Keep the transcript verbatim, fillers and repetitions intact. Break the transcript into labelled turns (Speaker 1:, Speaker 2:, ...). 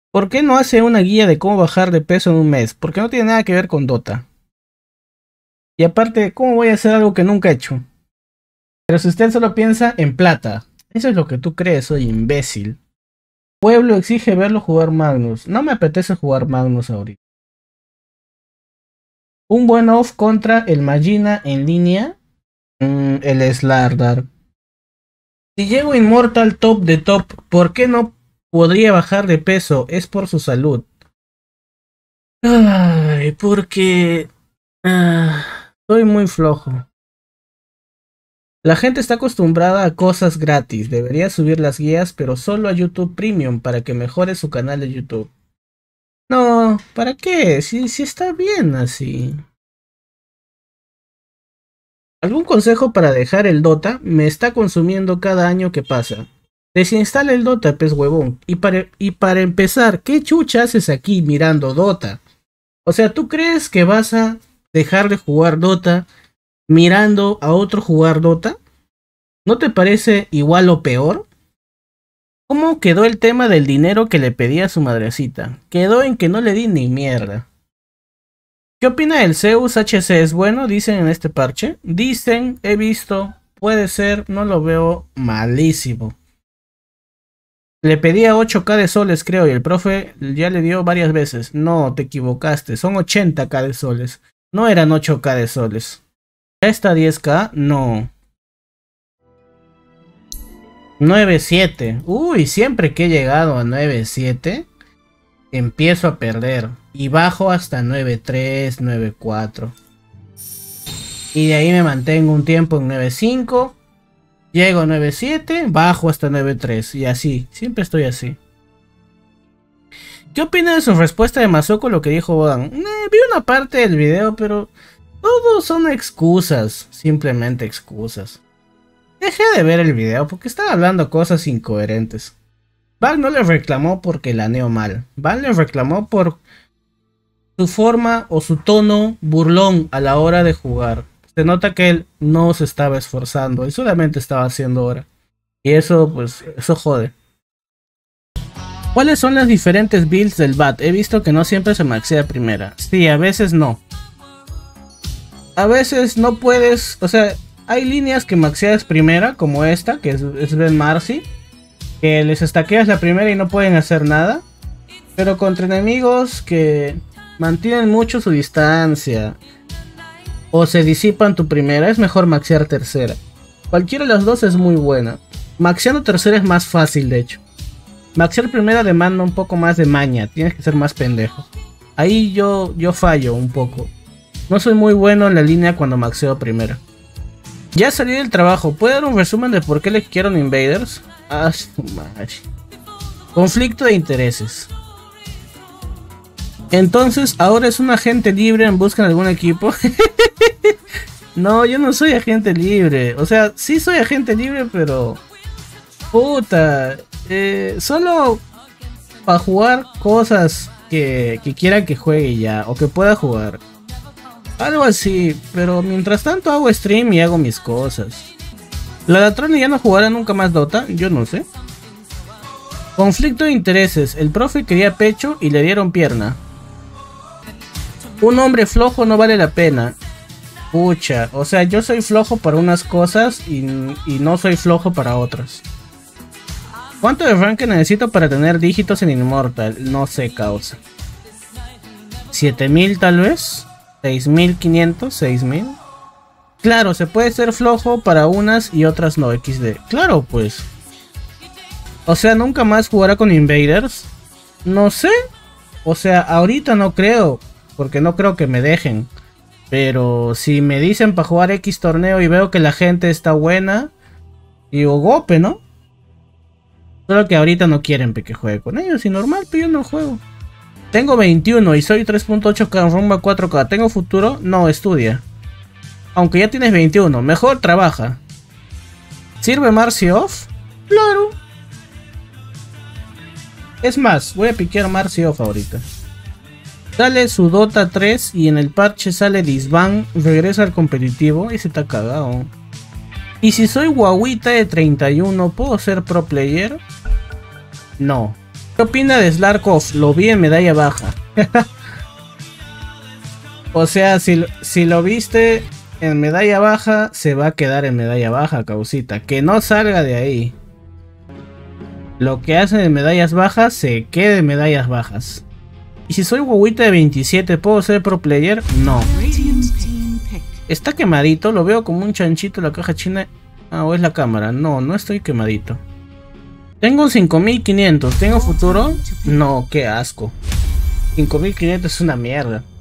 Speaker 1: ¿Por qué no hace una guía de cómo bajar de peso en un mes? Porque no tiene nada que ver con Dota. Y aparte, ¿cómo voy a hacer algo que nunca he hecho? Pero si usted solo piensa en plata, eso es lo que tú crees, soy imbécil. Pueblo exige verlo jugar Magnus. No me apetece jugar Magnus ahorita. Un buen off contra el Magina en línea. Mm, el Slardar. Si llego Inmortal top de top, ¿por qué no podría bajar de peso? Es por su salud. Ay, porque... Ah, soy muy flojo. La gente está acostumbrada a cosas gratis. Debería subir las guías, pero solo a YouTube Premium para que mejore su canal de YouTube. No, ¿para qué? Si, si está bien así. ¿Algún consejo para dejar el Dota? Me está consumiendo cada año que pasa. Desinstala el Dota, pez huevón. Y para, y para empezar, ¿qué chucha haces aquí mirando Dota? O sea, ¿tú crees que vas a dejar de jugar Dota mirando a otro jugar Dota? ¿No te parece igual o peor? ¿Cómo quedó el tema del dinero que le pedía a su madrecita? Quedó en que no le di ni mierda. ¿Qué opina del Zeus H C? ¿Es bueno? Dicen en este parche. Dicen, he visto, puede ser, no lo veo, malísimo. Le pedía ocho K de soles, creo, y el profe ya le dio varias veces. No, te equivocaste, son ochenta K de soles. No eran ocho K de soles. ¿Ya está diez K? No. nueve siete. Uy, siempre que he llegado a nueve siete, empiezo a perder. Y bajo hasta nueve tres, nueve cuatro. Y de ahí me mantengo un tiempo en nueve cinco. Llego a nueve siete, bajo hasta nueve tres. Y así, siempre estoy así. ¿Qué opina de su respuesta de Masoko lo que dijo Bodan? Eh, vi una parte del video, pero todos son excusas. Simplemente excusas. Dejé de ver el video porque estaba hablando cosas incoherentes. Val no le reclamó porque laneó mal. Val le reclamó por su forma o su tono burlón a la hora de jugar. Se nota que él no se estaba esforzando y solamente estaba haciendo hora. Y eso, pues, eso jode. ¿Cuáles son las diferentes builds del B A T? He visto que no siempre se maxea primera. Sí, a veces no. A veces no puedes, o sea, hay líneas que maxeas primera, como esta, que es, es Ben Marcy, que les estaqueas la primera y no pueden hacer nada. Pero contra enemigos que mantienen mucho su distancia o se disipan tu primera, es mejor maxear tercera. Cualquiera de las dos es muy buena. Maxeando tercera es más fácil, de hecho. Maxear primera demanda un poco más de maña, tienes que ser más pendejo. Ahí yo, yo fallo un poco. No soy muy bueno en la línea cuando maxeo primera. Ya salí del trabajo, ¿puede dar un resumen de por qué le quiero Invaders? Ah, su madre. Conflicto de intereses. Entonces, ahora es un agente libre en busca de algún equipo. No, yo no soy agente libre. O sea, sí soy agente libre, pero... Puta. Eh, solo para jugar cosas que, que quiera que juegue ya. O que pueda jugar. Algo así. Pero mientras tanto hago stream y hago mis cosas. ¿La Latroni ya no jugará nunca más Dota? Yo no sé. Conflicto de intereses. El profe quería pecho y le dieron pierna. Un hombre flojo no vale la pena. Pucha, o sea, yo soy flojo para unas cosas y, y no soy flojo para otras. ¿Cuánto de rank necesito para tener dígitos en Immortal? No sé, causa. ¿siete mil tal vez? ¿seis mil quinientos? ¿seis mil? Claro, se puede ser flojo para unas y otras no, equis de. Claro, pues. O sea, ¿nunca más jugará con Invaders? No sé. O sea, ahorita no creo. Porque no creo que me dejen. Pero si me dicen para jugar X torneo y veo que la gente está buena, digo, gope, ¿no? Solo que ahorita no quieren que juegue con ellos. Y normal, pero yo no juego. Tengo veintiuno y soy tres punto ocho K rumba cuatro K. ¿Tengo futuro? No, estudia. Aunque ya tienes veintiuno, mejor trabaja. ¿Sirve Marcy Off? Claro. Es más, voy a piquear Marcy Off ahorita. Sale su Dota tres y en el parche sale Disband, regresa al competitivo y se está cagado. Y si soy guaguita de treinta y uno, ¿puedo ser pro player? No. ¿Qué opina de Slarkov? Lo vi en medalla baja. O sea, si, si lo viste en medalla baja, se va a quedar en medalla baja, causita. Que no salga de ahí. Lo que hacen en medallas bajas, se quede en medallas bajas. Y si soy guaguita de veintisiete, ¿puedo ser pro player? No. Está quemadito, lo veo como un chanchito la caja china. Ah, o es la cámara. No, no estoy quemadito. Tengo cinco mil quinientos. ¿Tengo futuro? No, qué asco. cinco mil quinientos es una mierda.